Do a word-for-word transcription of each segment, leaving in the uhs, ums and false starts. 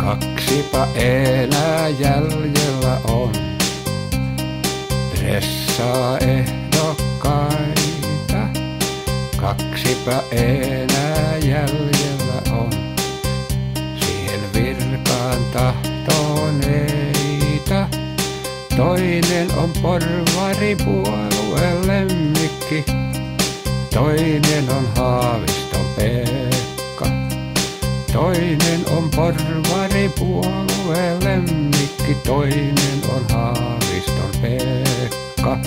Kaksipa enää jäljellä on pressaa ehdokkaita. Kaksipa enää jäljellä on siihen virkaan tahtoneita. Toinen on porvaripuolueen lemmikki, toinen on Haaviston Pekka. Toinen on porvaripuolueen lemmikki, toinen on Haaviston Pekka.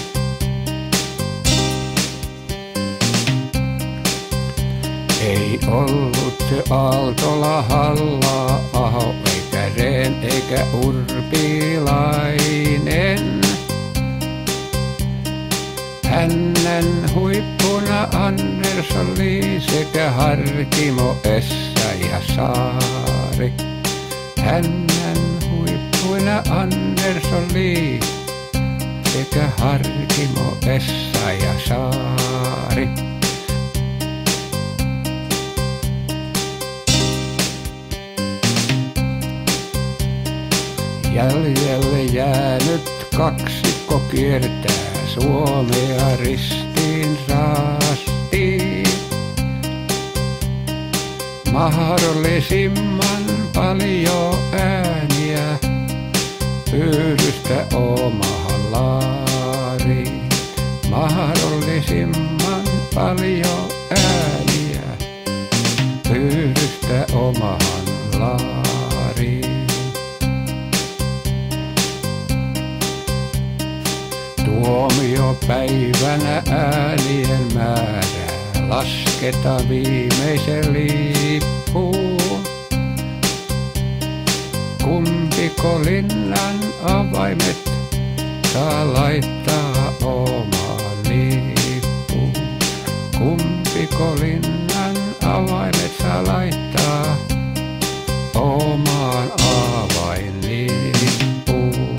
Ei ollut se Aaltola, Halla-aho, eikä Rehn eikä Urpilainen. Hännän huippuna Andersson Lee sekä Harkimo, Essayah-Saari. Hännän huippuina Andersson Lee sekä Harkimo, Essayah-Saari. Jäljelle jäänyt kaksikko kiertää Suomea ristiin rastiin. Mahdollisimman paljon ääniä pyydystä omahan laariin. Mahdollisimman paljon ääniä pyydystä omahan laariin. Tuomiopäivänä äänien määrää lasketaan viimeisen lippuun. Kumpiko linnan avaimet saa laittaa omaan lippuun? Kumpiko linnan avaimet saa laittaa omaan avainlippuun?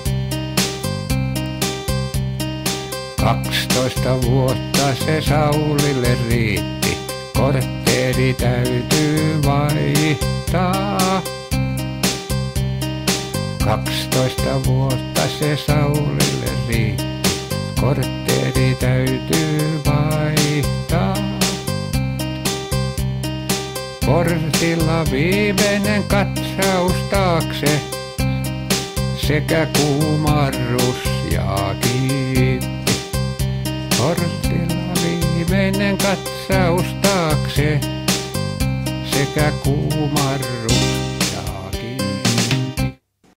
Kaksitoista vuotta se Saulille riitti, kortteeri täytyy vaihtaa. Kaksitoista vuotta se Saulille riitti, kortteeri täytyy vaihtaa. Portilla viimeinen katsaus taakse, sekä kuumarrus ja kiitti. Portilla viimeinen katsaus taakse, sekä kuumarrus